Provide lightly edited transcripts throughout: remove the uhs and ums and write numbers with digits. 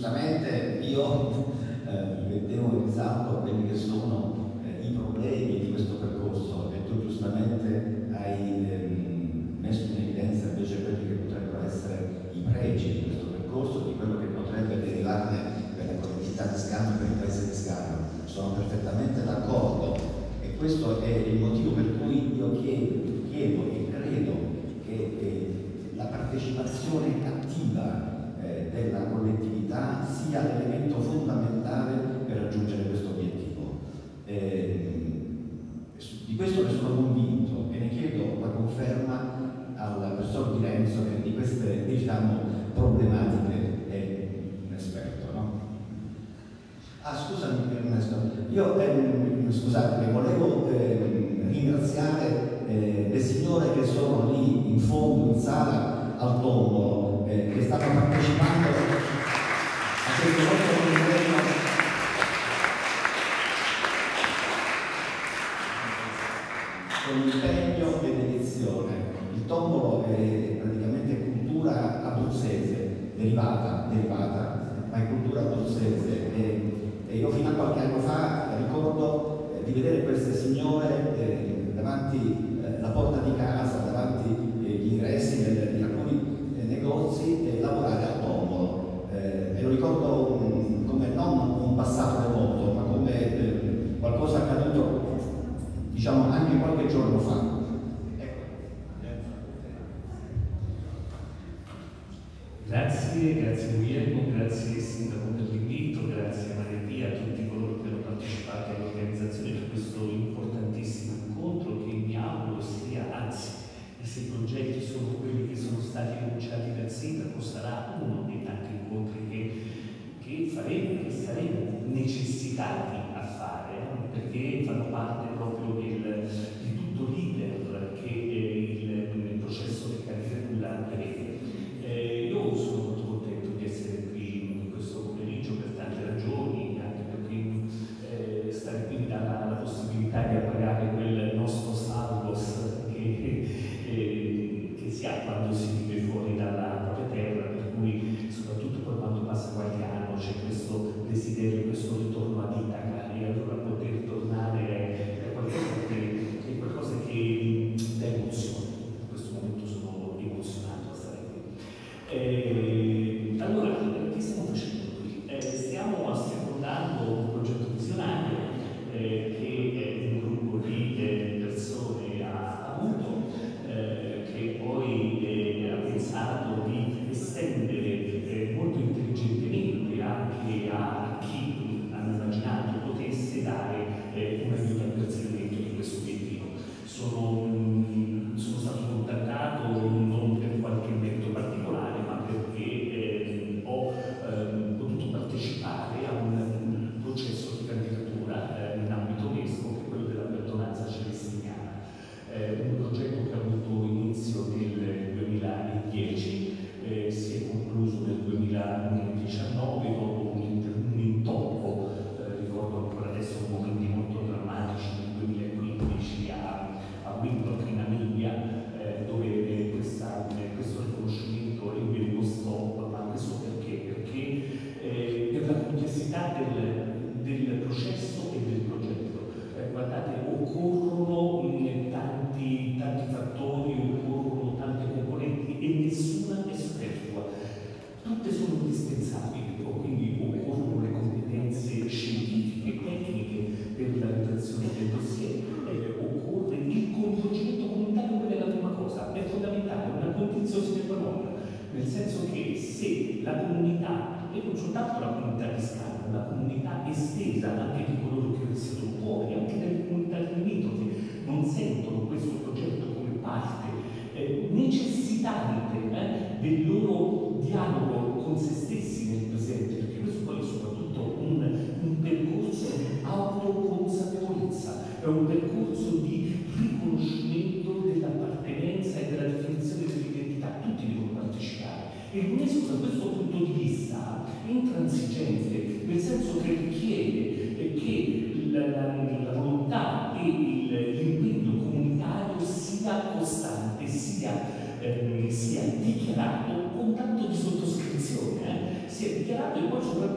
giustamente io vedevo in salto quelli che sono i problemi di questo percorso e tu giustamente hai messo in evidenza invece quelli che potrebbero essere i pregi di questo percorso, di quello che potrebbe derivarne per la collettività di Scanno e per il paese di Scanno. Sono perfettamente d'accordo e questo è il motivo per cui io chiedo e credo che la partecipazione attiva della collettività sia l'elemento fondamentale per raggiungere questo obiettivo. Di questo ne sono convinto e ne chiedo la conferma al professor Di Renzo, che di queste, diciamo, problematiche è un esperto, no? Ah, scusami Ernesto, io scusate, volevo ringraziare le signore che sono lì in fondo in sala al tombolo, che stanno partecipando a questo nostro convegno con impegno e dedizione. Il tombolo è praticamente cultura abruzzese, derivata, ma è cultura abruzzese e io fino a qualche anno fa ricordo di vedere queste signore davanti la porta di casa, davanti gli ingressi di alcuni negozi lavorare al tombolo e lo ricordo come non un passato remoto, ma come qualcosa accaduto, diciamo, anche qualche giorno fa. Grazie Guglielmo, grazie Sindaco per l'invito, grazie a Maria Pia, a tutti coloro che hanno partecipato all'organizzazione di questo importantissimo incontro che mi auguro sia, anzi, se i progetti sono quelli che sono stati annunciati dal Sindaco, sarà uno dei tanti incontri che faremo, che saremo necessitati a fare, perché fanno parte proprio di tutto l'iter che il processo di candidatura prevede. Io sono molto contento di essere qui in questo pomeriggio per tante ragioni, anche perché stare qui mi dà la possibilità di appagare quel nostro salvos che si ha quando si vive fuori dalla propria terra, per cui soprattutto poi quando passa qualche anno c'è questo desiderio, questo ritorno ad Itaca, e allora poter tornare è qualcosa che dà emozione. In questo momento sono emozionato a stare qui. Allora, che stiamo facendo qui? Stiamo assecondando un progetto visionario che un gruppo di persone ha avuto, che poi ha pensato di estendere molto intelligentemente anche a chi hanno immaginato potesse dare un aiuto al perseguimento di questo obiettivo. Sono stato contattato non per qualche merito particolare, ma perché ho potuto partecipare a un processo di candidatura in ambito UNESCO, che è quello della perdonanza celestiniana, un progetto che ha avuto inizio nel 2010, si è concluso nel 2019 dopo un intoppo, ricordo ancora adesso momenti molto drammatici nel 2015 a Windhoek in Namibia, dove questo riconoscimento ebbe uno stop, ma questo perché? Perché per la complessità del processo e del progetto, guardate, occorrono tanti fattori, occorrono tante componenti e nessuna è superflua. Tutte sono indispensabili, quindi occorrono le competenze scientifiche, tecniche per la redazione del dossier, occorre il coinvolgimento comunitario, quella è la prima cosa, è fondamentale, è una condizione sine qua non, nel senso che se la comunità, e non soltanto la comunità di Scanno, la comunità estesa anche di coloro che risiedono fuori, anche delle comunità limitrofe, non sentono questo progetto come parte necessitante del loro dialogo con se stessi nel presente, perché questo poi è soprattutto un percorso di autoconsapevolezza, è un percorso di riconoscimento dell'appartenenza e della definizione dell'identità. Tutti devono partecipare e l'UNESCO da questo punto di vista è intransigente, nel senso che richiede che la volontà e l'impegno comunitario sia costante, sia dichiarato con tanto di sottoscrizione, sia dichiarato e poi soprattutto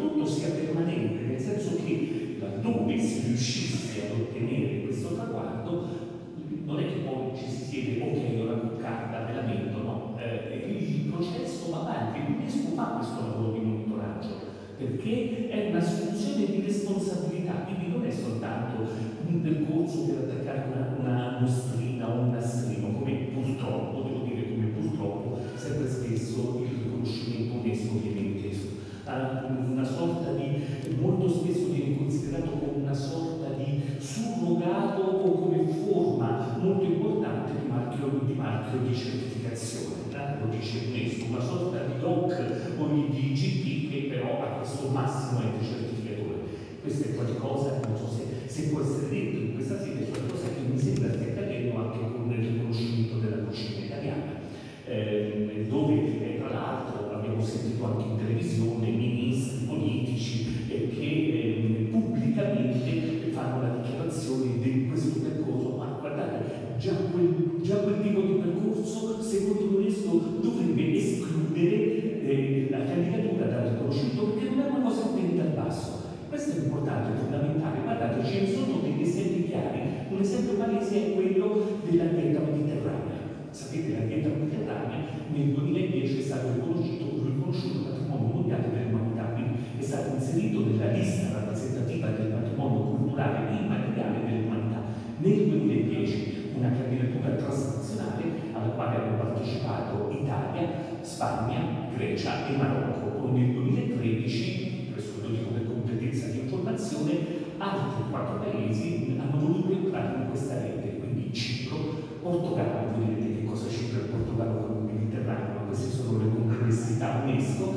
si riuscisse ad ottenere questo traguardo, non è che poi ci si chiede ok, ora carta, veramente, no? Il processo va avanti, l'UNESCO fa questo lavoro di monitoraggio, perché è un'assunzione di responsabilità, quindi non è soltanto un percorso per attaccare una mostrina o un nastrino, come purtroppo, devo dire come purtroppo, sempre spesso il riconoscimento UNESCO viene inteso. Una sorta di, molto spesso viene considerato come una sorta di surrogato o come forma molto importante di marchio di certificazione, lo dice UNESCO, una sorta di DOC o di IGP che però ha questo massimo ente certificatore. Questo è qualcosa, non so se può essere detto in questa sede, è qualcosa che mi sembra stia accadendo anche con il riconoscimento della cucina italiana, dove tra l'altro abbiamo sentito anche in televisione ministri politici che pubblicamente fanno la dichiarazione di questo percorso, ma guardate, già quel tipo di percorso secondo l'UNESCO dovrebbe escludere la candidatura dal riconoscimento, perché non è una cosa che viene dal basso. Questo è importante, è fondamentale. Guardate, ce ne sono degli esempi chiari. Un esempio palese è quello della dieta mediterranea. Sapete, la dieta mediterranea nel 2010 è stato riconosciuto patrimonio mondiale dell'umanità, quindi è stato inserito nella lista rappresentativa del patrimonio culturale e immateriale dell'umanità. Nel 2010 una candidatura transnazionale alla quale hanno partecipato Italia, Spagna, Grecia e Marocco. Nel 2013, questo lo dico per completezza di informazione, altri 4 paesi hanno voluto entrare in questa rete, quindi Cipro, Portogallo, voi vedete che cosa c'entra il Portogallo con il Mediterraneo, ma queste sono le complessità UNESCO,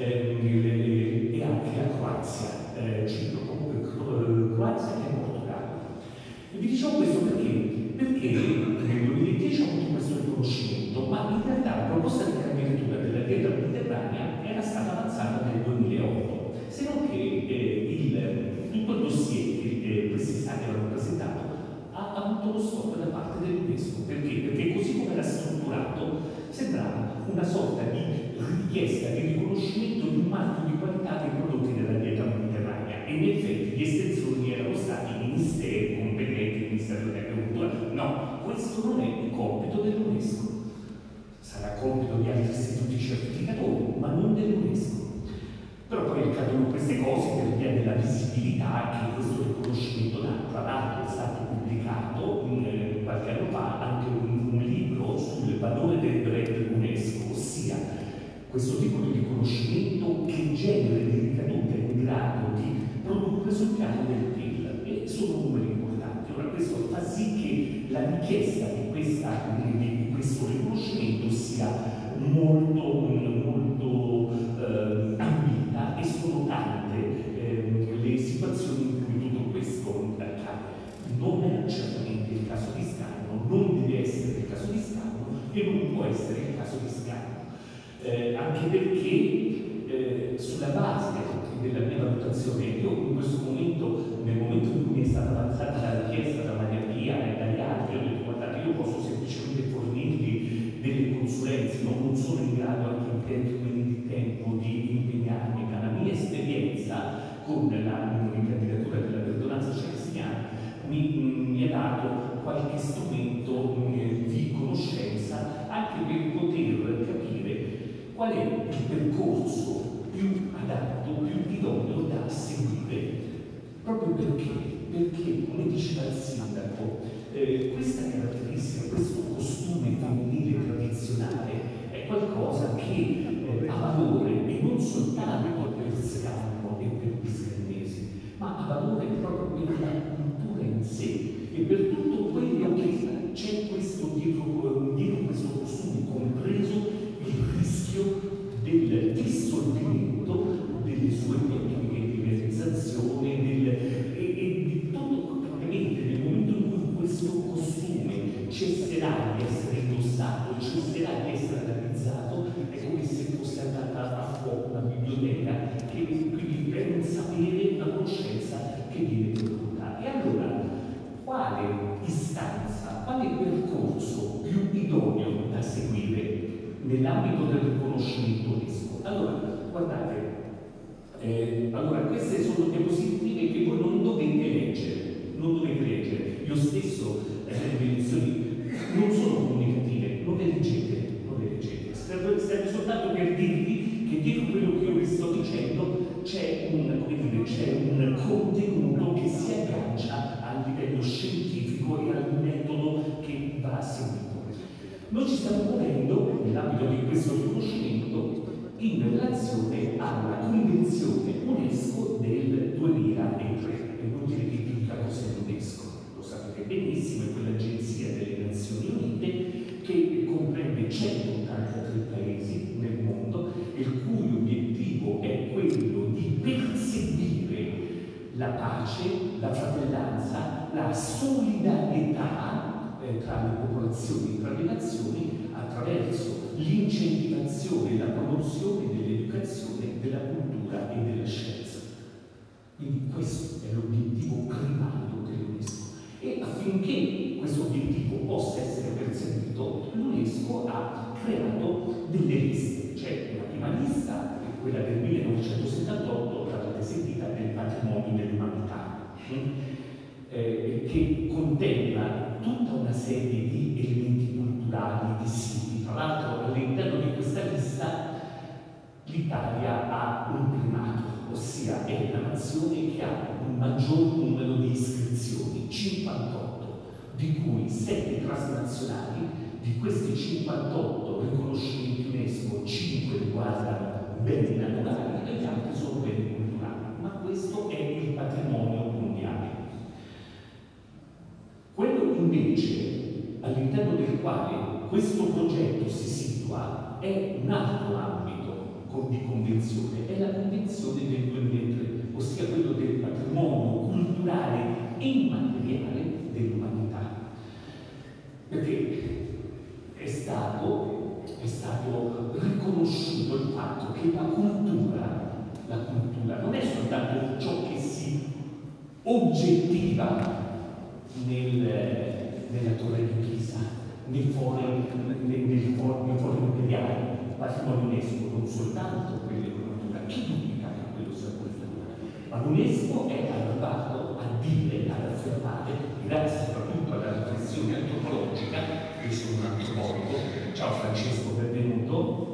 e anche la Croazia, Cipro, comunque Croazia e Portogallo. E vi diciamo questo perché nel 2010 ho avuto questo riconoscimento, ma in realtà la proposta di candidatura della dieta mediterranea era stata avanzata nel 2008, se non che tutto il dossier che questi stati avevano presentato ha avuto lo stop da parte dell'UNESCO. Perché così come era strutturato sembrava una sorta di richiesta di riconoscimento di un marchio di qualità dei prodotti della dieta mediterranea, e in effetti gli estensori erano stati i ministeri competenti, il Ministero dell'Agricoltura. No, questo non è il compito dell'UNESCO, sarà compito di altri istituti certificatori, ma non dell'UNESCO. Però poi accadono queste cose per via della visibilità che questo riconoscimento dà. Tra l'altro è stato pubblicato qualche anno fa anche un libro sul valore del brand UNESCO, ossia questo tipo di riconoscimento che genera delle ricadute in grado di produrre sul piano del PIL, e sono numeri importanti. Ora questo fa sì che la richiesta di questo riconoscimento sia molto ambita, e sono tante le situazioni in cui tutto questo accade. Non è certamente il caso di Scagno, non deve essere il caso di Scagno e non può essere il caso di Scagno, anche perché sulla base della mia valutazione, io in questo momento, nel momento in cui è stata avanzata la richiesta da Maria Pia e dagli altri, ho detto guardate, io posso semplicemente fornirvi delle consulenze, non sono in grado anche in termini di tempo di impegnarmi, ma la mia esperienza con la candidatura della perdonanza celestiniana mi ha dato qualche strumento di conoscenza anche per poter capire qual è il percorso più adatto, più idoneo da seguire. Proprio perché, come diceva il sindaco, questa caratteristica, questo costume femminile tradizionale è qualcosa che ha valore, e non soltanto per Scagno e per gli scannesi, ma ha valore proprio per la cultura in sé e per tutto quello che c'è questo dietro questo costume, compreso il rischio del dissolvimento delle sue tecniche di realizzazione e di tutto. Ovviamente nel momento in cui questo costume cesserà di essere indossato, cesserà di essere realizzato, è come se fosse andata a fuoco una biblioteca, che quindi è un sapere, una conoscenza che viene perduta. E allora quale istanza, quale percorso più idoneo da seguire nell'ambito del riconoscimento UNESCO? Allora, guardate, allora queste sono diapositive che voi non dovete leggere, soltanto per dirvi che dietro quello che io vi sto dicendo c'è un contenuto che si aggancia al livello scientifico e al metodo che va seguito. Noi ci stiamo muovendo nell'ambito di questo riconoscimento in relazione alla Convenzione UNESCO del 2003. È inutile che vi dica cos'è l'UNESCO, lo sapete benissimo, è quell'agenzia delle Nazioni Unite che comprende 183 paesi nel mondo, il cui obiettivo è quello di perseguire la pace, la fratellanza, la solidarietà tra le popolazioni, tra le nazioni, attraverso l'incentivazione e la promozione dell'educazione, della cultura e della scienza. Quindi questo è l'obiettivo primario dell'UNESCO. E affinché questo obiettivo possa essere perseguito, l'UNESCO ha creato delle liste. C'è una prima lista, quella del 1978, l'avete sentita, del patrimonio dell'umanità, che contempla tutta una serie di elementi culturali, di siti. Tra l'altro, all'interno di questa lista l'Italia ha un primato, ossia è la nazione che ha un maggior numero di iscrizioni, 58, di cui 7 transnazionali. Di questi 58 riconoscimenti UNESCO, 5 riguardano beni naturali e gli altri sono beni culturali, ma questo è il patrimonio mondiale. Quello invece all'interno del quale questo progetto si situa è un altro ambito di convenzione, è la convenzione del 2003, ossia quello del patrimonio culturale e immateriale dell'umanità. Perché è stato riconosciuto il fatto che la cultura non è soltanto ciò che si oggettiva nella torre di Pisa, nei fori imperiali, patrimonio UNESCO, non soltanto quelle cultura, chi duplica che quello sia cultura? Ma l'UNESCO è arrivato a dire, ad affermare, grazie soprattutto alla riflessione antropologica, io sono un antropologo, ciao Francesco, benvenuto.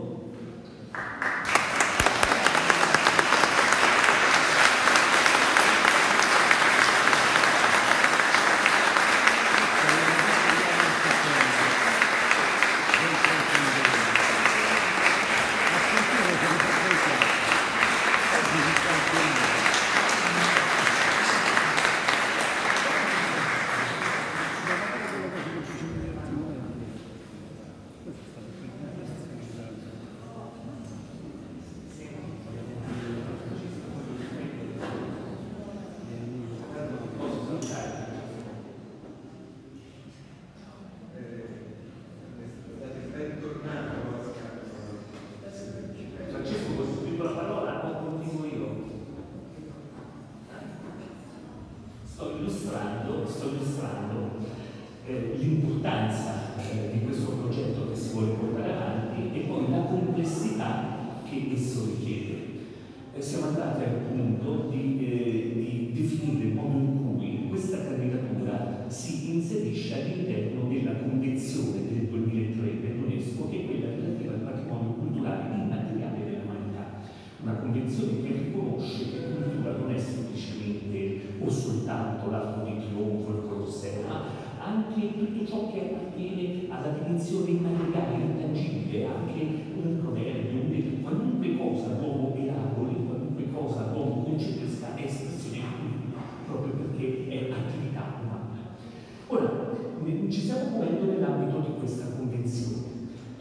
Sto illustrando l'importanza di questo progetto che si vuole portare avanti e poi la complessità che esso richiede. Siamo andati al punto di definire il modo in cui questa candidatura si inserisce all'interno della Convenzione del 2003 dell'UNESCO, che è quella relativa al patrimonio culturale immateriale dell'umanità. Una convenzione che riconosce che cultura non è semplicemente o soltanto l'Arco di Trionfo, il Colosseo, ma anche tutto ciò che appartiene alla dimensione immateriale, intangibile, anche un proverbio, qualunque cosa l'uomo elabori, qualunque cosa l'uomo concepisca è espressione di cultura, proprio perché è attività umana. Ora, ci stiamo muovendo nell'ambito di questa convenzione.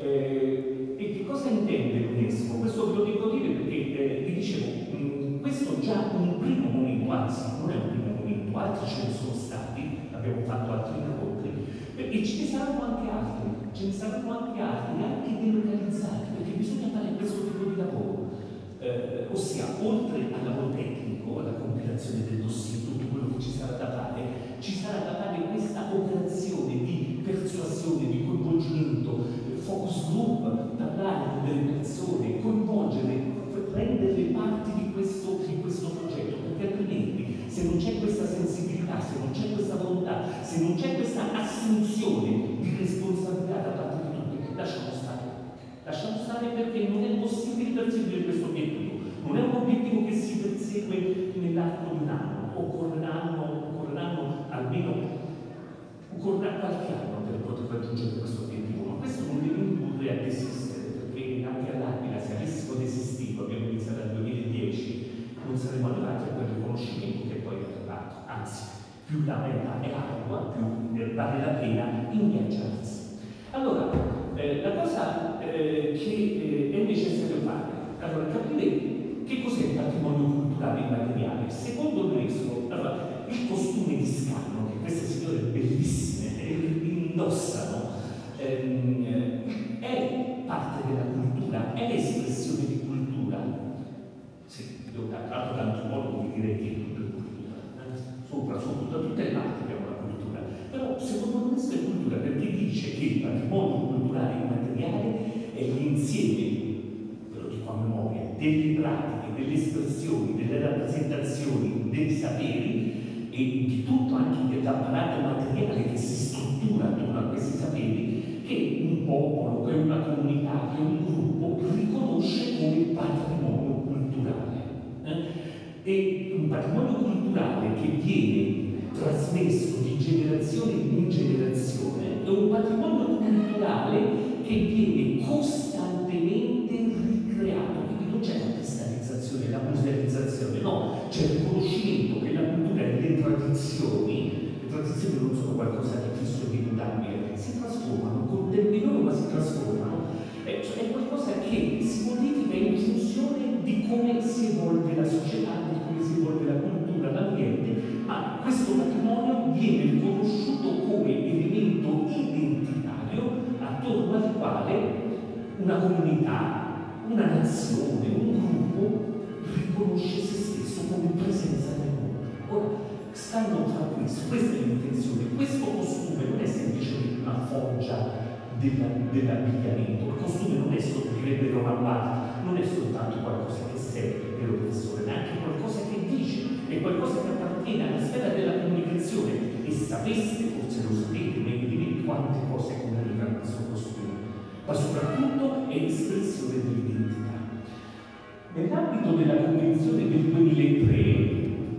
E che cosa intende l'UNESCO? Questo ve lo devo dire perché vi dicevo, questo è già un primo momento, anzi non è un primo momento, altri ce ne sono stati, abbiamo fatto altri incontri, e ce ne saranno anche altri, anche delocalizzati, perché bisogna fare questo tipo di lavoro, ossia oltre al lavoro tecnico, alla compilazione del dossier, tutto quello che ci sarà da fare questa operazione di persuasione, di coinvolgimento, focus group, parlare con delle persone, coinvolgere, prendere parti di questo progetto, perché altrimenti se non c'è questa sensibilità, se non c'è questa volontà, se non c'è questa assunzione di responsabilità da parte di tutti, lasciamo stare perché non è possibile perseguire questo obiettivo. Non è un obiettivo che si persegue nell'arco di un anno, occorreranno almeno qualche anno per poter raggiungere questo obiettivo, ma questo non deve indurre a desistere, perché anche all'Aquila, se avessimo desistito, abbiamo iniziato nel 2010, non saremmo arrivati a quel riconoscimento che poi è arrivato, anzi, più la meta è ardua, più vale la pena ingaggiarsi. Allora, la cosa che è necessario fare, allora, capire che cos'è il patrimonio culturale immateriale. Secondo l'UNESCO, allora, il costume di Scano, che queste signore bellissime indossano, è parte della cultura, è espressione di cultura. Sì, io tra l'altro da antropologo vi direi che è tutta cultura, sopra, da tutte le parti abbiamo la cultura, però secondo l'UNESCO è cultura perché dice che il patrimonio culturale immateriale è l'insieme, ve lo dico a memoria, delle pratiche, delle espressioni, delle rappresentazioni, dei saperi e di tutto anche dell'apparato materiale che si struttura attorno a questi saperi che un popolo, che una comunità, che un gruppo riconosce come patrimonio culturale. E un patrimonio culturale che viene trasmesso di generazione in generazione è un patrimonio culturale che viene costantemente ricreato. Non c'è la cristallizzazione, la musealizzazione, no, c'è il riconoscimento che la cultura e le tradizioni non sono qualcosa di fisso e imutabile, si trasformano, con tempi loro ma si trasformano, è qualcosa che si modifica in funzione di come si evolve la società, di come si evolve la cultura, l'ambiente, ma questo patrimonio viene riconosciuto come elemento identitario attorno al quale una comunità, una nazione, un gruppo riconosce se stesso come presenza nel mondo. Ora, stanno tra questo, questa è l'intenzione. Questo costume non è semplicemente una foggia dell'abbigliamento, il costume non è solo, direbbe Roman Barthes, non è soltanto qualcosa che serve per l'oppressore, ma anche qualcosa che dice, è qualcosa che appartiene alla sfera della comunicazione. E sapeste, forse lo sapete, meglio di me, quante cose comunicano questo costume, ma soprattutto è espressione dell'identità. Nell'ambito della Convenzione del 2003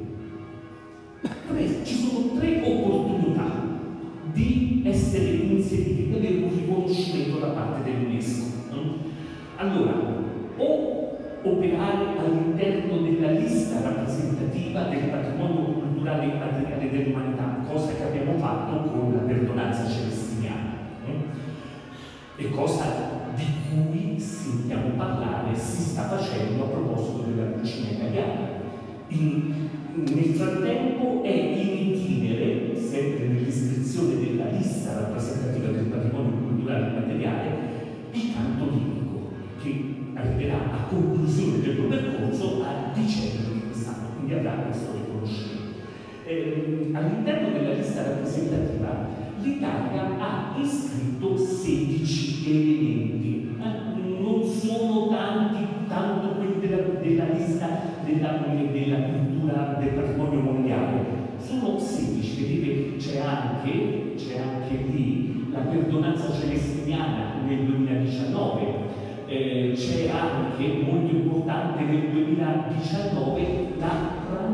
ci sono 3 opportunità di essere inseriti, di avere un riconoscimento da parte dell'UNESCO. Allora, o operare all'interno della lista rappresentativa del patrimonio culturale immateriale dell'umanità, cosa che abbiamo fatto con la perdonanza celestiniana, e cosa di cui sentiamo parlare, si sta facendo a proposito della cucina italiana. Nel frattempo è in itinere, sempre nell'iscrizione della lista rappresentativa del patrimonio culturale immateriale, il canto lirico, che arriverà a conclusione del suo percorso a dicembre di quest'anno, quindi avrà questo riconoscimento. All'interno della lista rappresentativa l'Italia ha iscritto 16 elementi, non sono tanto quelli della lista della cultura del patrimonio mondiale, sono 16, vedete c'è anche lì la perdonanza celestiniana nel 2019, c'è anche, molto importante, nel 2019 la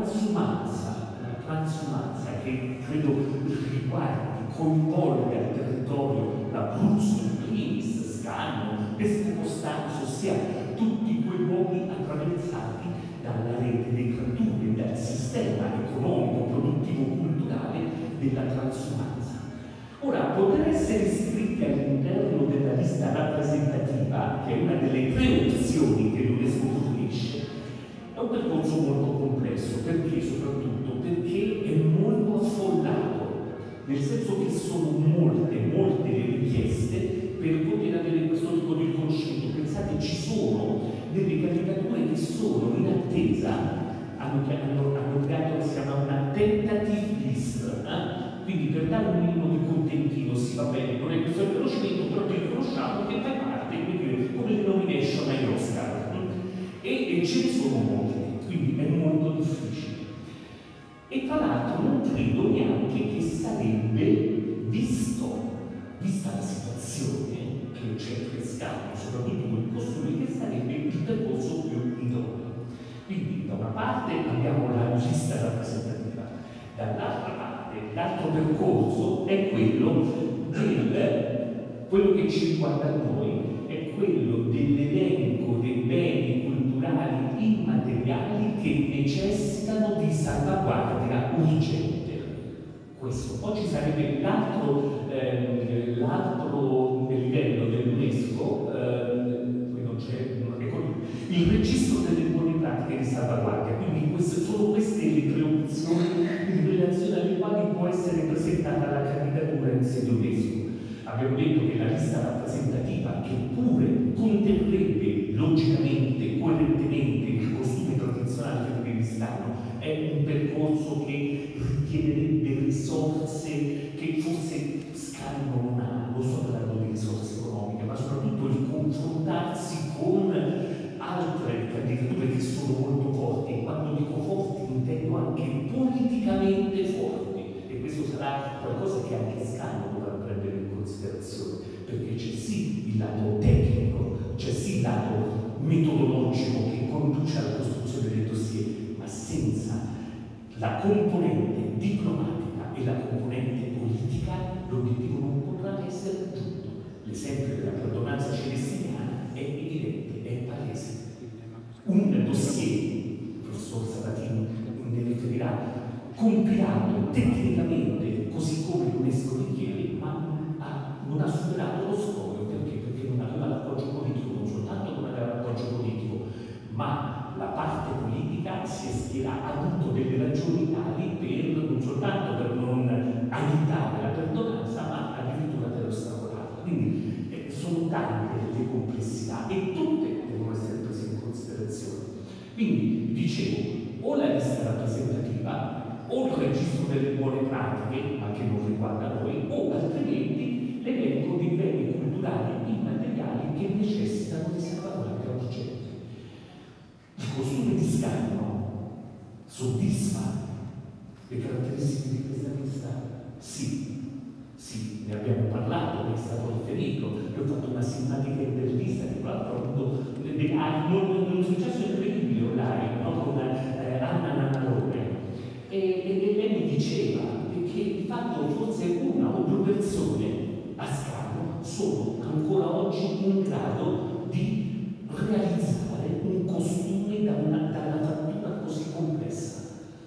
transumanza che credo riguardi, coinvolga il territorio d'Abruzzo, primis, Scano, Pesco Costanzo, ossia tutti quei luoghi attraversati dalla rete dei cantoni, dal sistema economico, produttivo, culturale della transumanza. Ora, poter essere iscritti all'interno della lista rappresentativa, che è una delle 3 opzioni che l'UNESCO fornisce, è un percorso molto complesso. Perché? Soprattutto perché è molto affollato, nel senso che sono molte le richieste per poter avere questo tipo di riconoscimento. Pensate, ci sono delle candidature che sono in attesa, hanno creato, si chiama una tentative list, quindi per dare un minimo di contentino, sì, va bene, non è questo il riconoscimento, però ti riconosciamo che fai parte, quindi come le nomination agli Oscar, e ce ne sono molte, quindi è molto difficile. E tra l'altro non credo neanche che sarebbe, vista la situazione, che cercano, soprattutto con i costumi, che sarebbe il percorso più idoneo. Quindi da una parte abbiamo la lista rappresentativa, dall'altra parte l'altro percorso è quello che ci riguarda a noi, è quello dell'elenco dei beni culturali immateriali che necessitano di salvaguardia urgente. Questo. Poi ci sarebbe l'altro livello dell'UNESCO, qui non c'è, il registro delle buone pratiche di salvaguardia. Quindi sono queste le tre opzioni in relazione alle quali può essere presentata la candidatura in sede UNESCO. Abbiamo detto che la lista rappresentativa, che pure conterrebbe logicamente, coerentemente il costume tradizionale kirghizistano, è un percorso che richiederebbe risorse che forse Scano non ha. Non sto parlando di risorse economiche, ma soprattutto il confrontarsi con altre candidature che sono molto forti, e quando dico forti intendo anche politicamente forti, e questo sarà qualcosa che anche Scano dovrà prendere in considerazione, perché c'è sì il lato tecnico, c'è sì il lato metodologico che conduce alla costruzione del dossier, ma senza la componente diplomatica e la componente politica l'obiettivo non potrà essere raggiunto. L'esempio della perdonanza celestiniana è evidente, è palese. Un dossier, il professor Sabatini ne riferirà, compilato tecnicamente così come l'UNESCO richiede, ma non ha superato lo scoglio. Perché non aveva l'appoggio politico, non soltanto non aveva l'appoggio politico, ma la parte politica ha avuto delle ragioni tali non soltanto per non aiutare la perdonanza, ma addirittura per ostacolarla. Quindi sono tante le complessità e tutte devono essere prese in considerazione. Quindi dicevo, o la lista rappresentativa, o il registro delle buone pratiche, ma che non riguarda noi, o altrimenti l'elenco di beni culturali immateriali che necessitano di salvaguardia urgente. Il costume di Scano soddisfa le caratteristiche di questa lista? Sì, ne abbiamo parlato, è stato riferito, io ho fatto una simpatica intervista che tra l'altro un successo incredibile online, no? Con Anna Nannarone, e lei mi diceva che di fatto forse una o due persone a Scano sono ancora oggi in grado di realizzare un costume dalla fattura così complessa.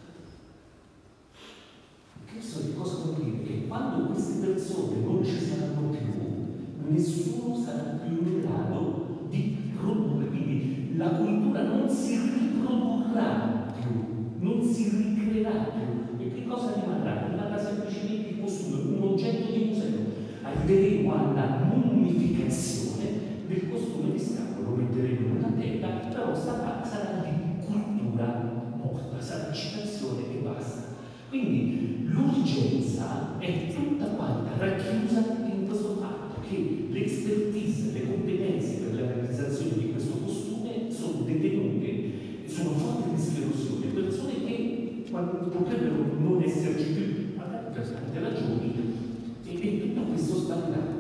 Questo che cosa vuol dire? Che quando queste persone non ci saranno più, nessuno sarà più in grado di produrre, quindi la cultura non si riprodurrà più, non si ricreerà più. E che cosa rimarrà? Rimarrà semplicemente il costume, un oggetto di museo. Arriveremo alla mummificazione del costume di Scano, lo metteremo in una tela, però sarà di cultura morta, sarà citazione e basta. Quindi l'urgenza è tutta quanta racchiusa in questo fatto che l'expertise, le competenze per la realizzazione di questo costume sono detenute, sono forti di sclerosione, persone che potrebbero non esserci più, magari per tante ragioni, e tutto questo sbagliato.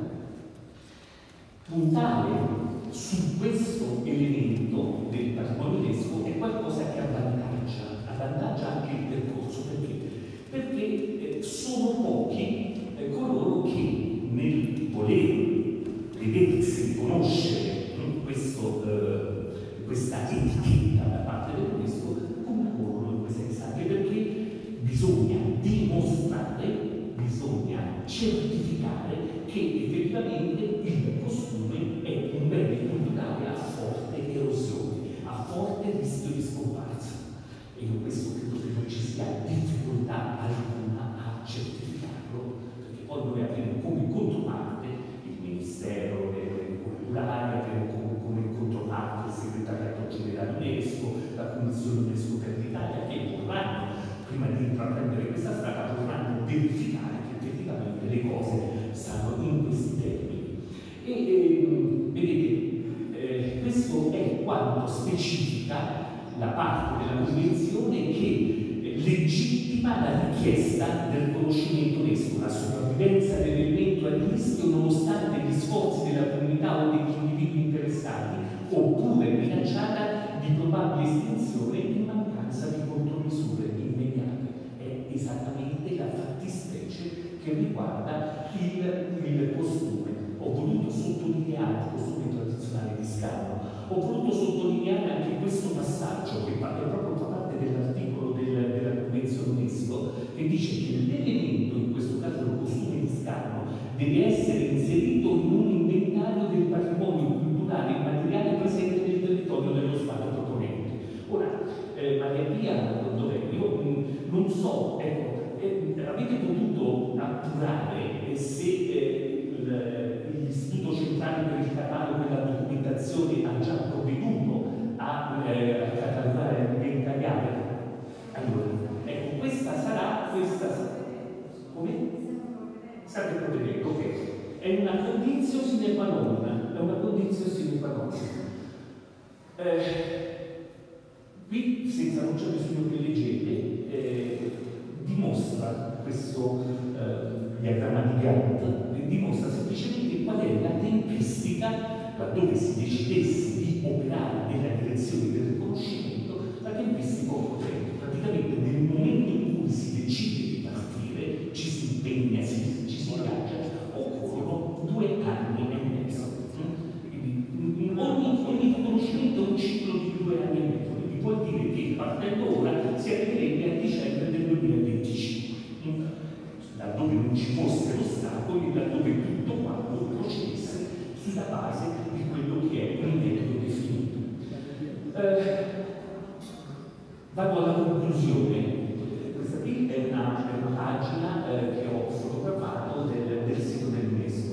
Puntare su questo elemento del patrimonio UNESCO è qualcosa che avvantaggia anche il percorso. Perché sono pochi coloro che nel voler vedersi riconoscere questa etichetta da parte dell'UNESCO concorrono in questa istanza, perché bisogna dimostrare, bisogna certificare che effettivamente il costume è un bene culturale a forte erosione, a forte rischio di scomparsa. E in questo credo che non ci sia difficoltà alcuna a certificarlo, perché poi noi avremo come controparte il Ministero Culturale, avremo come controparte il Segretariato Generale UNESCO, la Commissione UNESCO per l'Italia, che vorranno, prima di intraprendere questa strada, vorranno verificare che effettivamente le cose stanno in questi termini. E vedete, questo è quanto specifica la parte della convenzione che legittima la richiesta del riconoscimento UNESCO, la sopravvivenza dell'elemento a rischio nonostante gli sforzi della comunità o degli individui interessati, oppure minacciata di probabile estinzione in mancanza di contromisure immediate. È esattamente la fattispecie che riguarda il costume. Ho voluto sottolineare il costume tradizionale di Scanno, ho voluto sottolineare anche questo passaggio che proprio fa parte dell'articolo della Convenzione UNESCO, che dice che l'elemento, in questo caso il costume di Scanno, deve essere inserito in un inventario del patrimonio culturale e materiale presente nel territorio dello Stato proponente. Ora, Maria Pia, dov'è? Io non so, ecco, avete potuto appurare se l'Istituto Centrale per il Catalogo e la Documentazione ha già provveduto a catalogare e inventariare? Allora, ecco, come? State provvedendo, ok. È una condizione sine qua non, è una condizione sine qua non. Qui, senza non c'è bisogno che leggete, dimostra questo diagramma di Gantt, dimostra semplicemente qual è la tempistica, laddove si decidesse di operare nella direzione del riconoscimento, la tempistica occorrente. Praticamente nel momento in cui si decide di partire, ci si impegna, ci si ingaggia, occorrono 2 anni e mezzo. Quindi ogni riconoscimento è un ciclo di 2 anni e mezzo. Quindi vuol dire che partendo ora si arriverebbe a dicembre del 2025. Laddove non ci fossero ostacoli, laddove tutto quanto procedesse sulla base di quello che è un metodo definito. Vado alla conclusione. Questa qui è una pagina che ho fotografato del sito dell'UNESCO.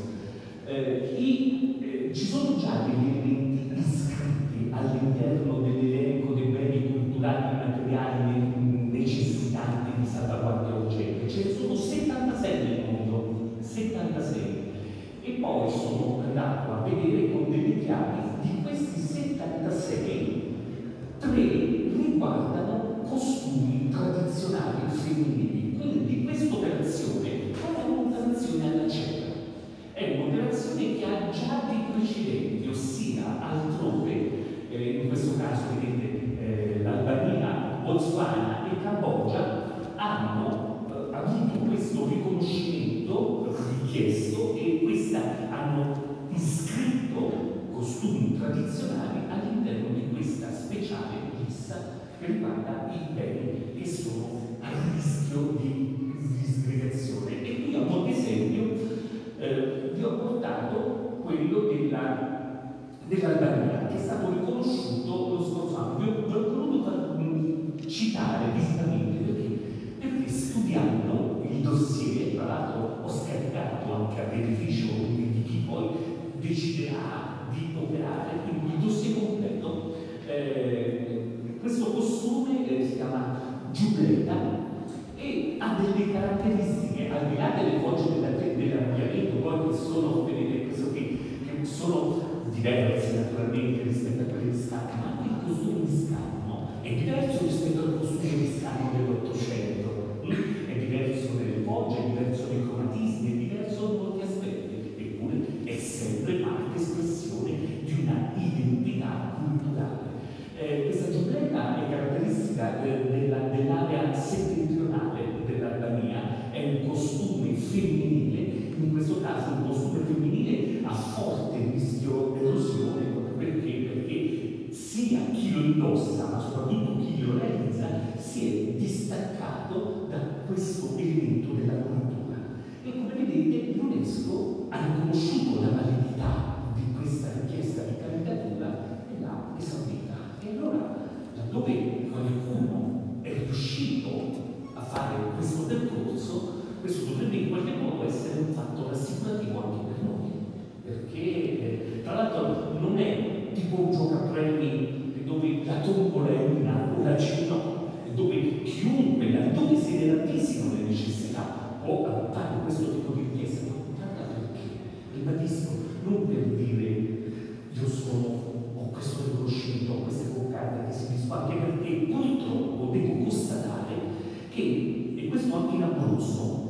Ci sono già degli elementi iscritti all'interno dell'elenco dei beni culturali e materiali necessitanti di salvaguardia urgente. Ce ne sono 76 nel mondo, 76. E poi sono andato a vedere con delle chiavi, di questi 76, 3 riguardano costumi tradizionali femminili. Quindi questa operazione è un'operazione alla cieca. È un'operazione che ha già dei precedenti, ossia altrove, in questo caso vedete l'Albania, Botswana e Cambogia hanno avuto questo riconoscimento richiesto e hanno iscritto costumi tradizionali all'interno di questa speciale lista che riguarda i beni che sono a rischio di disgregazione. E qui a modo esempio vi ho portato quello dell'Albania, che è stato riconosciuto lo scorso anno. Vi ho voluto citare visivamente perché studiando il dossier, tra l'altro ho scaricato anche a beneficio di chi poi deciderà di operare, quindi il dossier completo. Questo costume si chiama giubletta e ha delle caratteristiche, al di là delle fogge dell'abbigliamento, poi che sono, vedete, questo qui, che sono diverse naturalmente rispetto a quelli di Scanno, ma anche il costume di Scanno è diverso rispetto al costume di Scanno dell'Ottocento, è diverso nelle fogge, è diverso nei cromatismi, è diverso in molti aspetti, eppure è sempre parte espressione di una identità culturale. Questa giubletta è caratteristica dell'area settentrionale dell'Albania, è un costume femminile, in questo caso un costume femminile a forte rischio di erosione, perché sia chi lo indossa, ma soprattutto chi lo realizza, si è distaccato da questo elemento della cultura. E come vedete l'UNESCO ha riconosciuto la validità di questa richiesta di candidatura e l'ha esaurita. E allora, laddove qualcuno è riuscito a fare questo percorso, questo dovrebbe in qualche modo essere un fatto rassicurativo anche per noi, perché tra l'altro non è tipo un giocapremi dove la tombola è una o la no, dove chiunque, laddove se ne ravvisino le necessità, può adottare questo tipo di richiesta. Guarda perché, ribadisco, non per dire io ho questo riconoscimento, ho queste coccarde che si disfa, anche perché purtroppo devo constatare e questo anche in Abruzzo,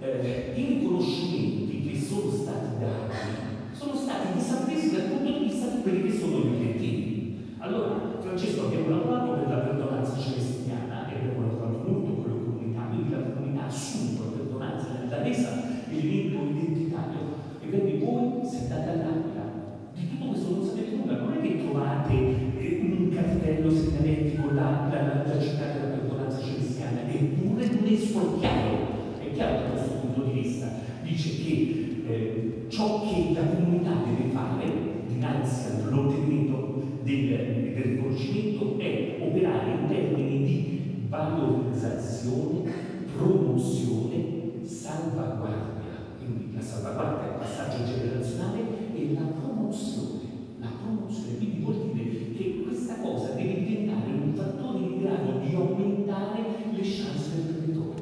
i riconoscimenti che sono stati dati sono stati disattesi dal punto di vista di quelli che sono gli obiettivi. Allora, Francesco, abbiamo lavorato per la perdonanza celestiana e abbiamo lavorato molto con le comunità, quindi la comunità ha assunto la perdonanza, l'ha resa elemento identitario, e quindi voi siete andati all'Aquila. Di tutto questo non sapete nulla, non è che trovate un cartello segnaletico la città della perdonanza celestiana, eppure l'UNESCO è chiaro da questo punto di vista, dice che ciò che la comunità deve fare dinanzi all'ottenimento del riconoscimento è operare in termini di valorizzazione, promozione, salvaguardia. Quindi la salvaguardia è il passaggio generazionale e la promozione. Quindi vuol dire che questa cosa deve diventare un fattore in grado di aumentare le chance del territorio.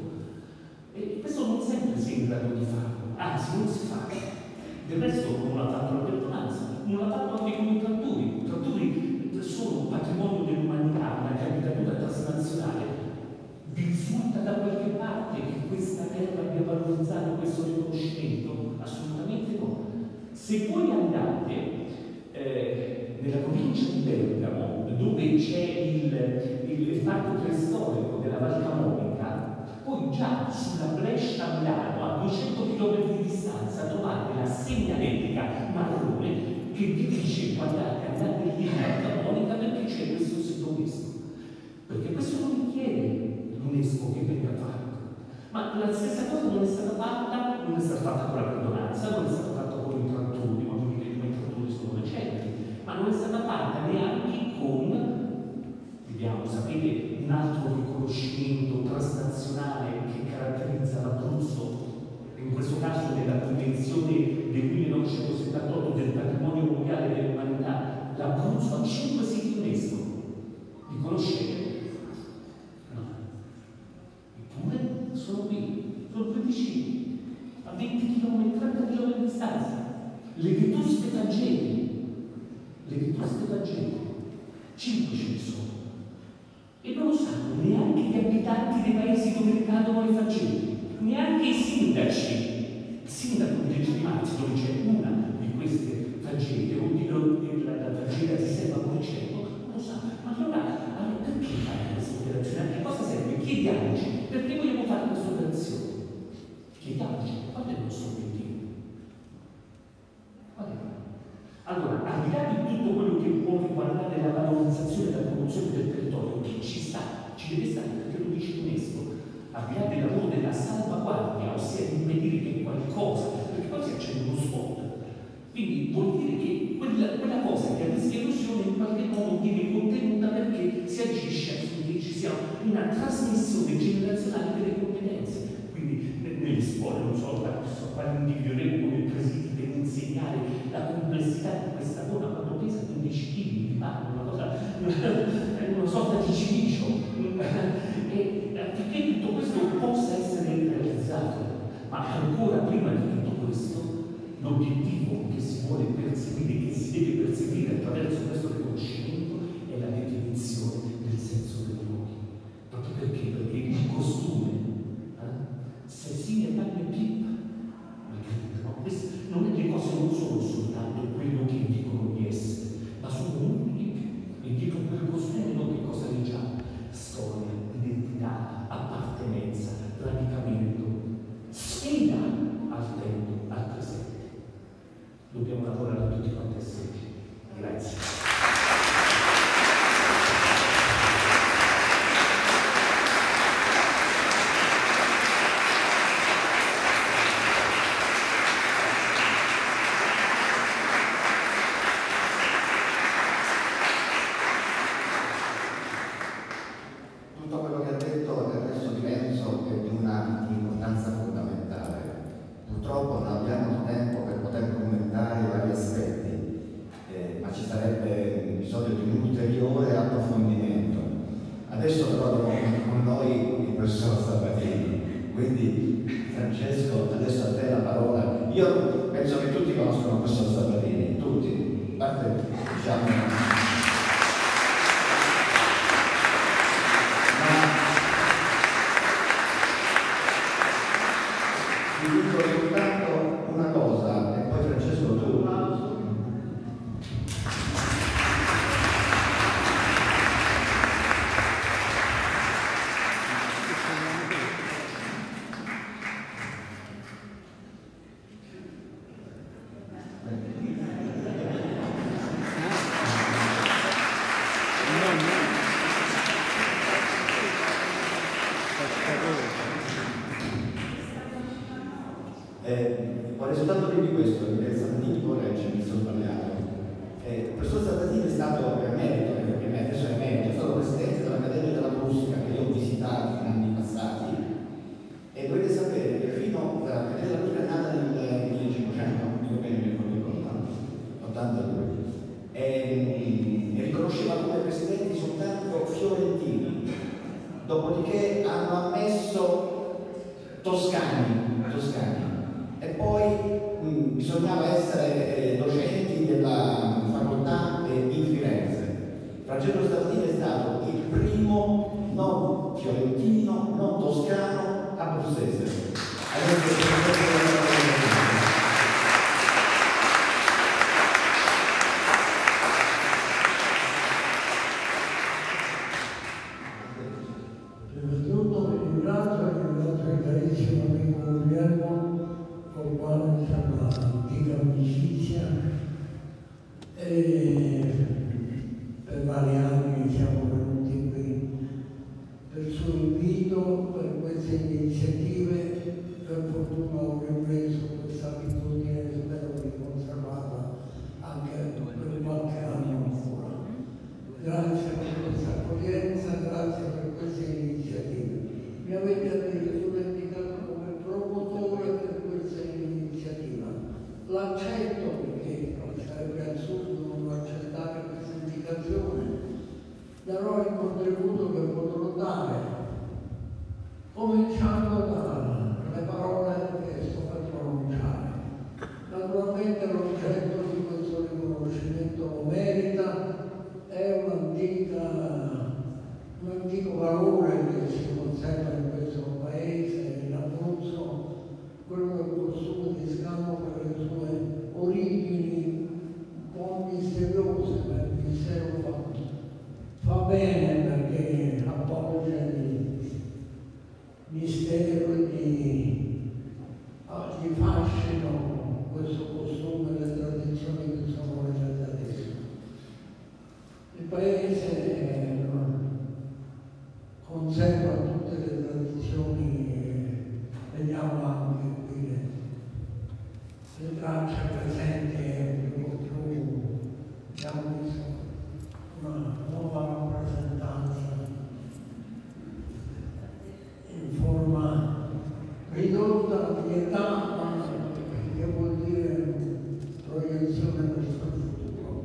E questo non sempre si è in grado di farlo, anzi non si fa. Del resto non l'ha fatto la perdonanza, non l'ha fatto anche con i trattori. I trattori sono un patrimonio dell'umanità, una candidatura transnazionale. Vi risulta da qualche parte che questa terra abbia valorizzato questo riconoscimento? Assolutamente no. Se voi andate nella provincia di Bergamo, dove c'è il parco preistorico della Val Camonica, poi già sulla Brescia Milano, a 200 km di distanza, trovate la segnaletica marrone che vi dice: guardate, andate lì a Val Camonica perché c'è questo sito UNESCO. Perché questo non richiede l'UNESCO che venga fatto. Ma la stessa cosa non è stata fatta con la perdonanza, non è stata fatta con i trattori, ma voi dite che i trattori sono recenti, ma non è stata fatta neanche con, vediamo, sapete, un altro riconoscimento transnazionale che caratterizza l'Abruzzo, in questo caso nella Convenzione del 1978 del Patrimonio Mondiale dell'Umanità. L'Abruzzo ha 5 siti UNESCO. Li conoscete? No. Eppure sono qui, sono vicini, a 20 km, 30 km di distanza. Le Vetuste Fageli, 5 ce ne sono. E non lo sanno neanche gli abitanti dei paesi dove ricadono le Fageli, neanche i sindaci. Il sindaco di Reggio di Marzi, dove c'è una di queste Fageli, la Fagela di Selva Policello, non lo sanno. Ma allora perché fare questa operazione? A che cosa serve? Chiediamoci perché vogliamo fare questa operazione. Chiediamoci qual è il nostro obiettivo. Allora, al di là di tutto quello che può riguardare la valorizzazione e la promozione del territorio, che ci sta, ci deve stare, perché lo dice l'UNESCO, al di là del lavoro della salvaguardia, ossia di impedire che qualcosa, perché poi si accende uno spot. Quindi vuol dire che quella cosa che rischia illusione in qualche modo viene contenuta, perché si agisce affinché ci sia una trasmissione generazionale delle competenze. Quindi nelle scuole, non so, quali individueremo come presidi per insegnare la complessità di questa zona, quando pesa 15 kg di mano, una sorta di cilicio, e affinché tutto questo possa essere realizzato. Ma ancora prima di tutto questo, l'obiettivo che si vuole perseguire, che si deve perseguire attraverso questo riconoscimento, è la definizione del senso del luogo. Proprio perché? Perché il costume, se si ne parla più, non è che le cose non sono soltanto quello che dicono di essere, ma sono molto di più. E dietro quel costume non che cosa leggiamo? Storia, identità, appartenenza, radicamento, sfida al tempo, al presente. Dobbiamo lavorare tutti quanti assieme. Grazie. Adesso però abbiamo con noi il professor Sabatini, quindi Francesco, adesso a te la parola. Io penso che tutti conoscono il professor Sabatini, tutti, a parte diciamo. toscani. E poi bisognava essere docenti della facoltà in Firenze. Francesco Stavrini è stato il primo non fiorentino, non toscano abruzzese. Per vari anni siamo venuti qui per suo invito, per queste iniziative. Per fortuna ho ripreso questa abitudine e spero di conservarla anche per qualche anno ancora. Grazie per questa accoglienza, grazie per queste iniziative. Mi avete addirittura indicato come promotore per questa iniziativa. L'accetto perché non sarebbe assurdo non accettare questa indicazione. Darò il contributo che potrò dare, cominciando dalle parole che sto per pronunciare. Naturalmente l'oggetto di questo riconoscimento lo merita, è un antico valore che si conserva in questo paese, in Abruzzo, quello del costume di scampo per le sue origini un po' misteriose, ma il mistero fa bene perché avvolge di mistero e di fascino questo costume e le tradizioni che sono legate ad esso. Il paese conserva tutte le tradizioni, vediamo anche qui le tracce presenti abbiamo visto una nuova rappresentanza in forma ridotta di età, ma che vuol dire proiezione verso il futuro.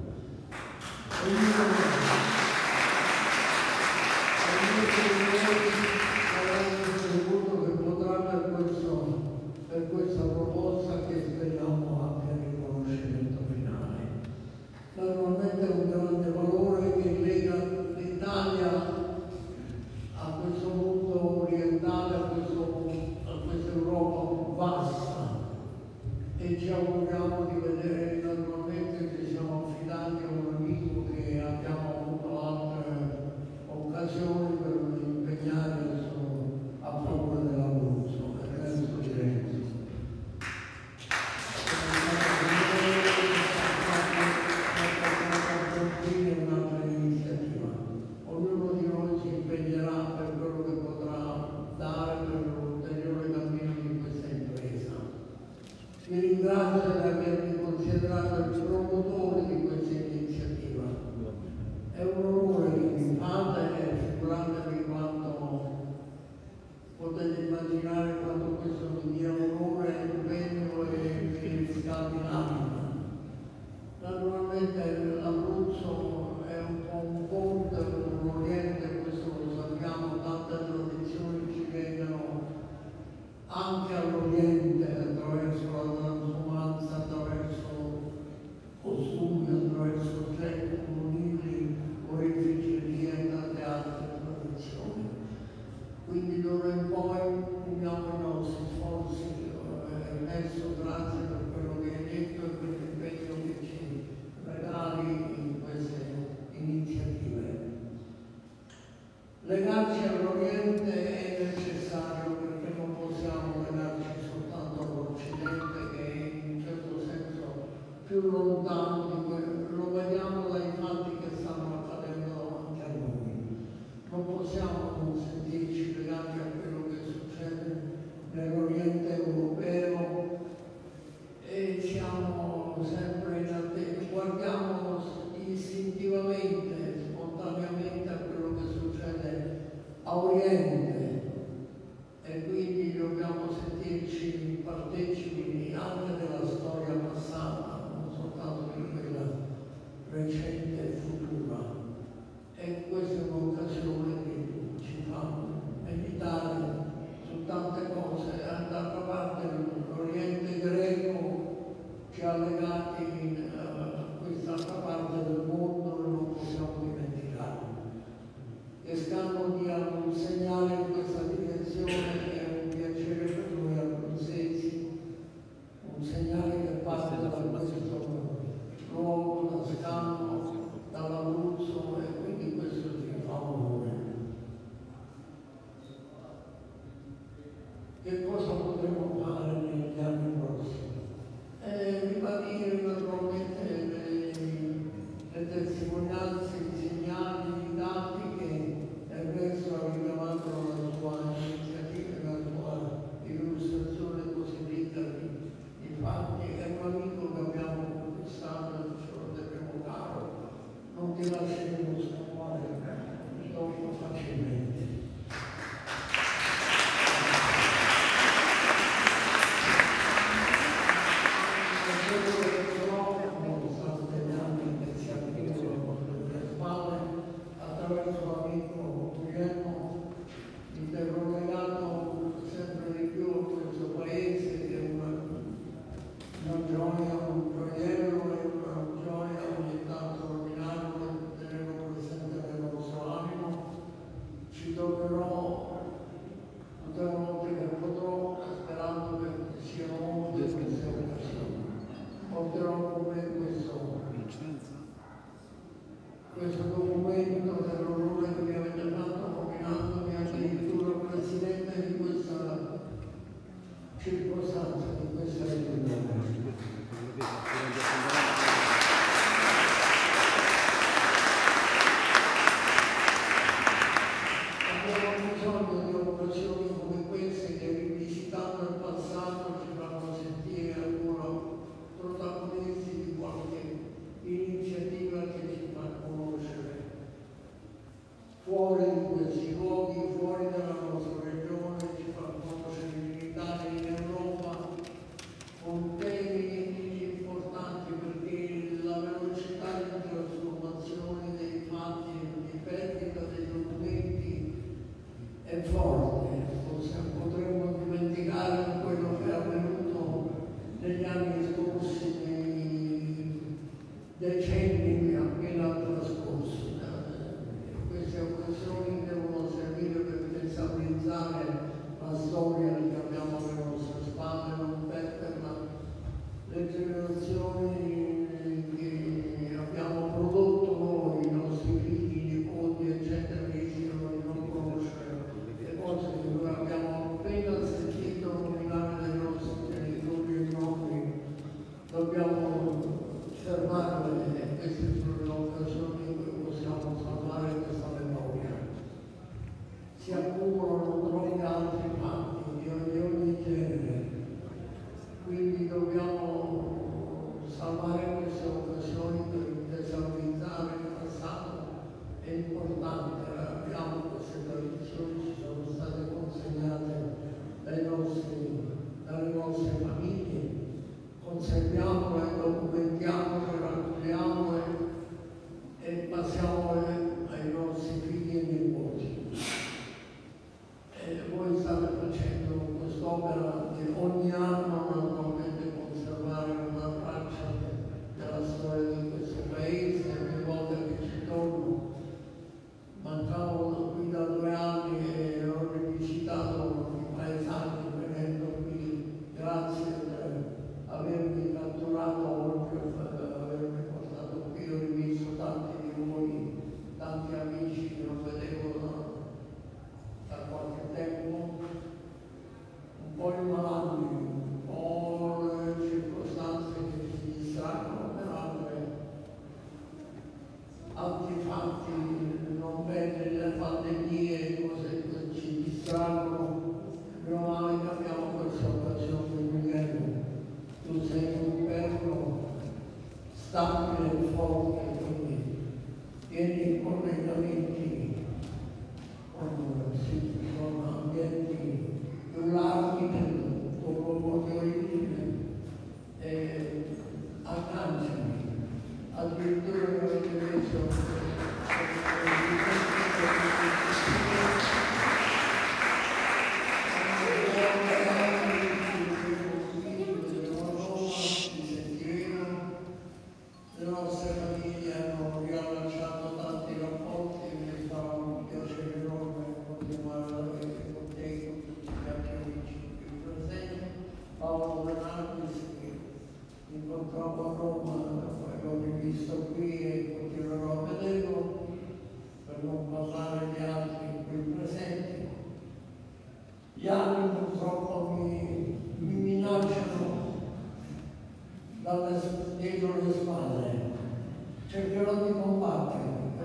Che potrà per questa proposta che speriamo abbia il riconoscimento finale. Naturalmente è un grande valore che lega l'Italia a questo mondo orientale, a questa Europa vasta, e ci auguriamo di vedere. Naturalmente ci siamo affidati a un amico che abbiamo avuto altre occasioni per impegnare a favore dell'Abruzzo, per Renzo di Renzo. Un'altra iniziativa. Ognuno di noi si impegnerà per quello che potrà dare per l'ulteriore cammino di questa impresa. Vi ringrazio di avermi considerato il promotore di questa iniziativa. È un onore che mi fate e figuratevi quanto potete immaginare quanto questo mi dia onore, impegno e felicità di l'anima. Naturalmente l'Abruzzo è un po' un ponte con l'Oriente, questo lo sappiamo, tante tradizioni ci legano anche all'Oriente attraverso la transumanza, attraverso costumi, attraverso gesti comunili, orifici e tante altre tradizioni. Quindi d'ora in poi uniamo i nostri sforzi. Adesso grazie per quello che hai detto e per l'impegno che ci regali in queste iniziative. Legarci all'Oriente è necessario perché non possiamo legarci soltanto all'Occidente, che è in un certo senso più lontano di quello, lo vediamo dai fatti che stanno accadendo davanti a noi. Non possiamo non sentirci legati a quello che succede nell'Oriente europeo e siamo sempre in attesa, guardiamo istintivamente, spontaneamente a quello che succede a Oriente e quindi dobbiamo sentirci partecipi anche della storia passata, non soltanto di quella recente e futura. E questa è un'occasione che ci fa meditare su tante cose, che cosa potremo fare negli anni prossimi. Ribadire naturalmente le testimonianze, i segnali, i dati che del resto ha richiamato la sua iniziativa, la sua illustrazione così ricca di fatti. È un amico che abbiamo conquistato, ce lo terremo caro, non ti lasceremo scappare troppo facilmente. Questo documento dell'onore che mi avete fatto nominandomi addirittura presidente di questa circostanza, di questa riunione. Abbiamo bisogno di occasioni come queste che, rivisitando il passato, ci fanno sentire ancora protagonisti di qualche iniziativa che ci fa conoscere fuori di questi luoghi, fuori dalla nostra regione, ci fa conoscere in Italia e in Europa con temi importanti, perché la velocità di trasformazione dei fatti e di perdita dei documenti è forte. Potremmo dimenticare quello che è avvenuto negli anni scorsi, decenni appena trascorsi. Queste occasioni devono servire per estabilizzare la storia che abbiamo alle nostre spalle, non perderla. Le generazioni che abbiamo prodotto noi, i nostri figli, i nipoti, eccetera, rischiano di non conoscere le cose che noi abbiamo appena sentito nominare dai nostri genitori e nonni. Dobbiamo fermarle, e queste sono le occasioni in cui possiamo salvare questa memoria. Si accumulano troppi altri fatti di ogni genere, quindi dobbiamo salvare queste occasioni per desabilizzare il passato. È importante, abbiamo queste tradizioni, ci sono state consegnate dalle nostre famiglie. Conserviamole, documentiamole, raccogliamole e passiamole ai nostri figli e nipoti. Voi state facendo quest'opera di ogni anno naturalmente conservare una traccia della storia di questo paese. Ogni volta che ci torno, mancavo qui da 2 anni e ho rivisitato i paesaggi venendo qui. Grazie per avermi catturato oggi, avermi portato qui. Ho rivisto tanti di voi, tanti amici che non vedevo da qualche tempo, un po' i malati, un po' le circostanze che ci distraggono, per altri fatti non belli, le pandemie, cose che ci distraggono. Meno male che abbiamo questa occasione, Miguel. Tu sei un perno stabile e forte, quindi tieni collegamenti con ambienti più larghi del tuo luogo di origine e agganciami. Addirittura mi avete messo le nostre famiglie hanno riallacciato tanti rapporti, mi fa un piacere enorme continuare ad avere con te, con tutti gli altri amici qui presenti. Paolo Bernardis, che incontravo a Roma, poi l'ho rivisto qui e continuerò a vederlo, per non parlare di altri qui presenti. Gli anni purtroppo mi minacciano dietro le spalle. Cercherò di combattere.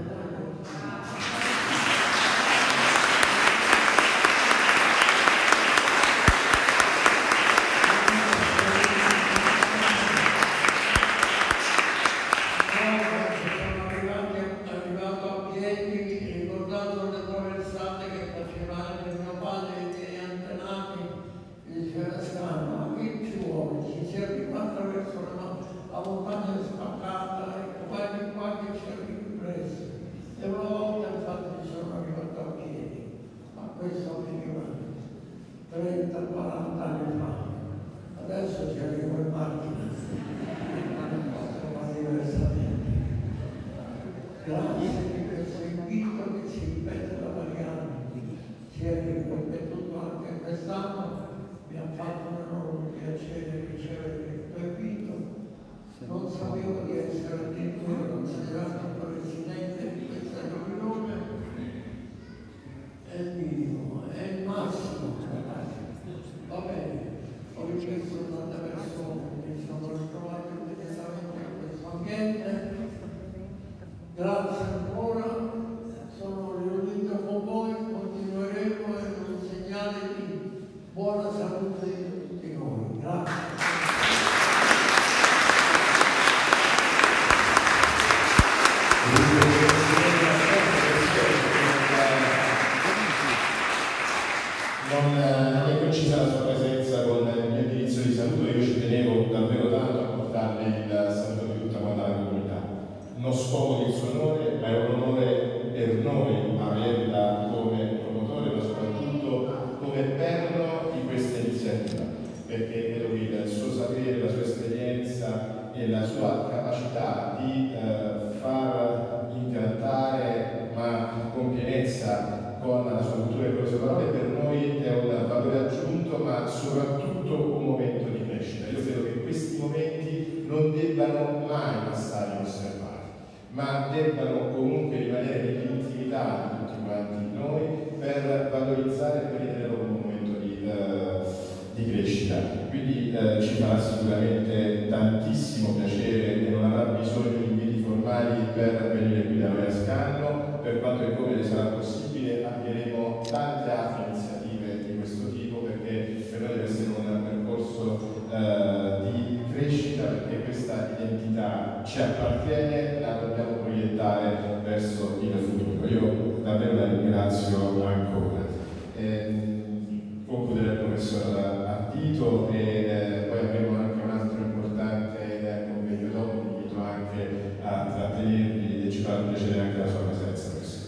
Questo veniva 30-40 anni fa, adesso ci arrivo in macchina, ma diversamente. Grazie di questo invito che si ripete da vari anni, si è ripetuto anche quest'anno, mi ha fatto un enorme piacere ricevere il tuo invito, non sapevo di essere addirittura considerato presidente di questa riunione. È il minimo, è il massimo. Va bene, ho richiesto tante persone, mi sono ritrovato immediatamente in questo ambiente. Grazie ancora, sono riunito con voi, continueremo in un segnale di buona salute di tutti noi. Grazie. Non è concisa la sua presenza con il mio indirizzo di saluto, io ci tenevo davvero tanto a portarle il saluto di tutta quanta la comunità. Non scopo il suo onore, ma è un onore per noi averla come promotore, ma soprattutto come perno di questa iniziativa, perché vedo che il suo sapere, la sua esperienza e la sua capacità di far impiantare, ma con pienezza, con la sua cultura e con le sue parole, per noi è un valore aggiunto, ma soprattutto un momento di crescita. Io credo che questi momenti non debbano mai passare inosservati, ma debbano comunque rimanere nell'intimità di tutti quanti noi per valorizzare e per ritenerlo come un momento di crescita. Quindi ci farà sicuramente tantissimo piacere e non avrà bisogno di inviti formali per venire qui da noi a Scanno. Per quanto e come le sarà possibile, avvieremo tante altre iniziative di questo tipo, perché per noi deve essere un percorso di crescita, perché questa identità ci appartiene, la dobbiamo proiettare verso il futuro. Io davvero la ringrazio ancora. Concluderà il professor Ardito e poi avremo anche un altro importante convegno dopo, vi invito anche a trattenervi e ci farà piacere anche la sua presenza.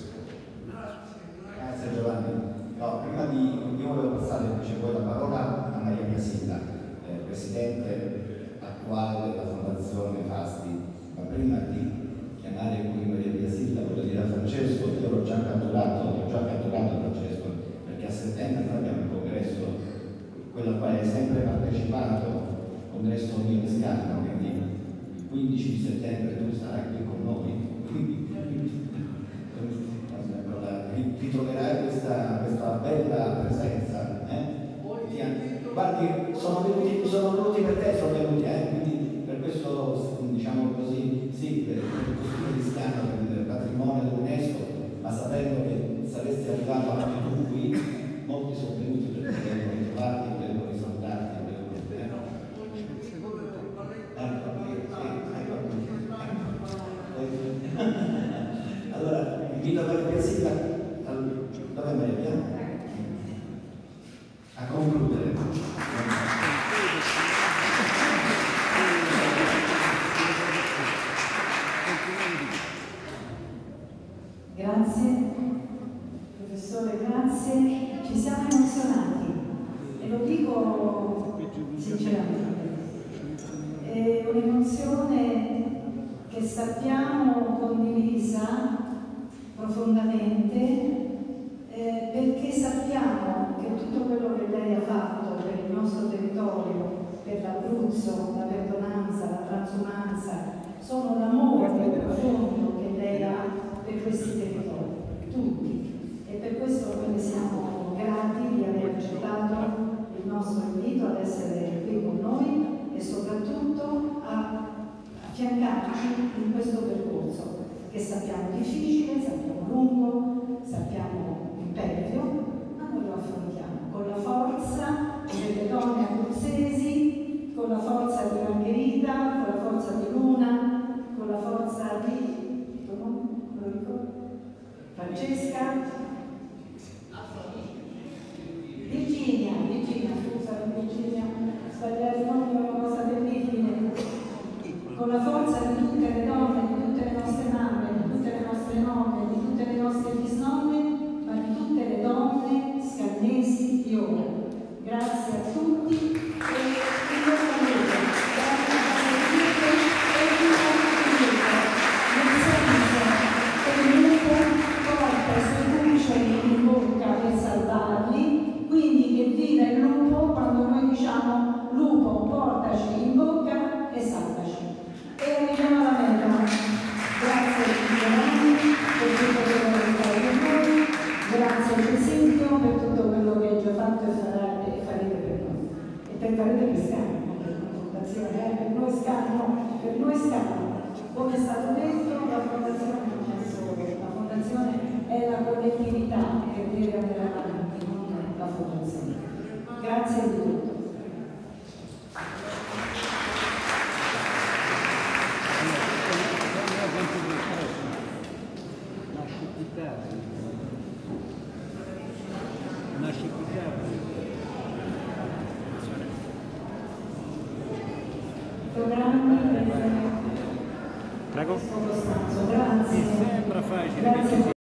Grazie Giovanni. No, prima io volevo passare invece poi la parola a Maria Casilla, presidente attuale della Fondazione Fasti, ma prima di chiamare qui Maria Casilla voglio dire a Francesco, io l'ho già catturato Francesco, perché a settembre noi abbiamo un congresso, quello a quale hai sempre partecipato, congresso universitario, quindi il 15 di settembre tu sarai qui con noi, ritroverai questa bella presenza. Guardi, sono venuti per te, quindi per questo, diciamo così, sì, per il costume di Scanno, per il patrimonio dell'UNESCO, ma sapendo che saresti arrivato anche tu qui, molti sono venuti per ritrovarti, per risaltarti, allora, invito Maria Casilla, dove Maria? A concludere. Grazie, professore, grazie. Ci siamo emozionati e lo dico sinceramente. È un'emozione che sappiamo condivisa profondamente, perché sappiamo che tutto quello che lei ha fatto per il nostro territorio, per l'Abruzzo, la perdonanza, la transumanza, sono l'amore profondo che lei ha per questi territori, tutti. E per questo noi le siamo grati di aver accettato sappiamo difficile, sappiamo lungo, sappiamo impervio, ma noi lo affrontiamo con la forza delle donne abruzzesi, con la forza di Margherita, con la forza di Luna, con la forza di Francesca, Virginia, sbagliare il nome è una cosa terribile, con la forza di tutte le donne, di tutte le nostre mamme, di tutte le nostre nonne, di tutte le nostre bisnonne, ma di tutte le donne scannesi di ora. Grazie a tutti e in bocca al lupo. Grazie a tutti e in bocca al lupo. Nel senso che il lupo porta i suoi cuccioli in bocca per salvarli, quindi che viva il lupo quando noi diciamo lupo portaci in bocca e salvaci. E arriviamo alla meta. Grazie a Giovanni per tutto quello che fai per noi, grazie a Giuseppe per tutto quello che hai già fatto e farete per noi. E per farete per Scano, per la fondazione, per noi Scano. Come è stato detto, la fondazione non è solo, la fondazione è la collettività che deve andare avanti, non la fondazione. Grazie a tutti. Programmi per Prego. grazie. Mi sembra facile. Grazie.